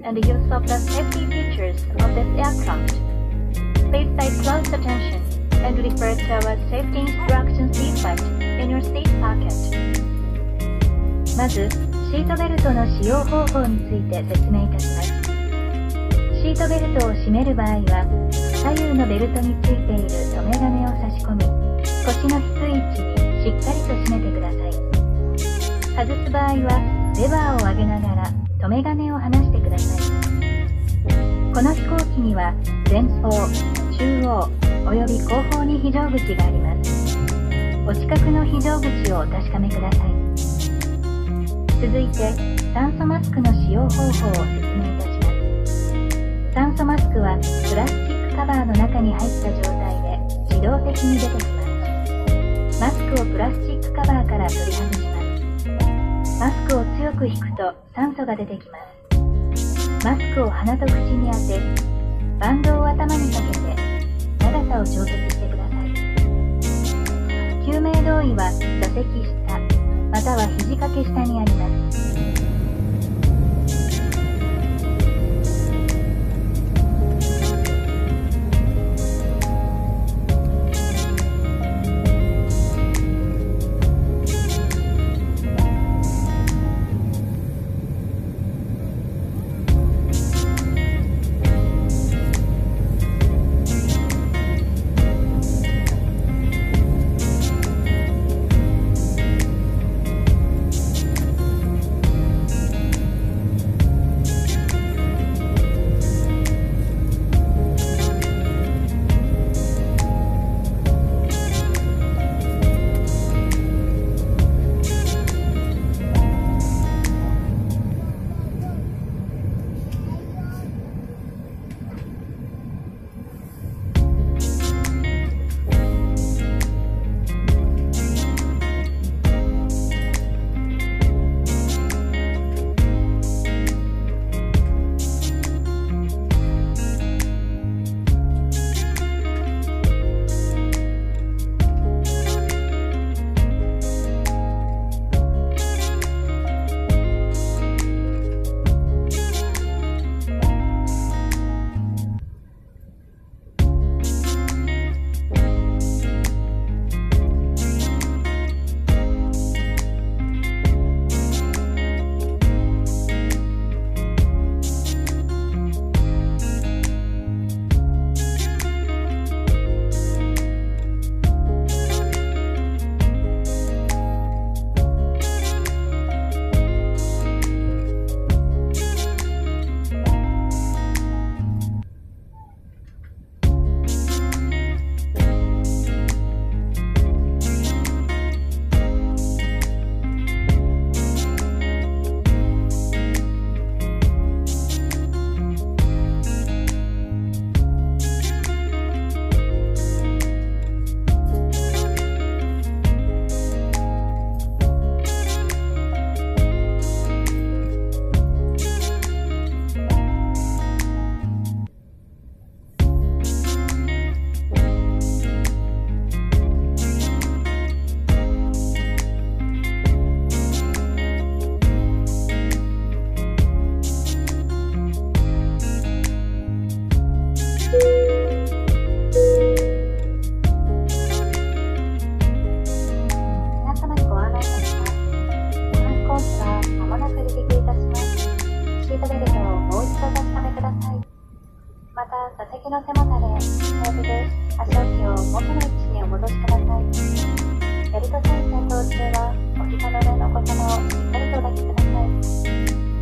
and the use of the safety features of this aircraft. Please pay close attention and refer to our safety instructions leaflet in your seat pocket. まず、シートベルトの使用方法について説明いたします。シートベルトを締める場合は、左右のベルトについている留め金を差し込み、腰の低い位置にしっかりと締めてください。外す場合は、レバーを上げながら留め金を離してください。この飛行機には前方、中央および後方に非常口があります。お近くの非常口をお確かめください。続いて、酸素マスクの使用方法を説明いたします。酸素マスクはプラスチックカバーの中に入った状態で自動的に出てきます。マスクをプラスチックカバーから取り外します。マスクを強く引くと酸素が出てきます。マスクを鼻と口に当て、バンドを頭にかけて長さを調節してください。救命胴衣は座席下または肘掛け下にあります。また、座席の背もたれ、テーブル、足置きを元の位置にお戻しください。ベルト線点灯中は、お膝の上の子供をしっかりとお抱きください。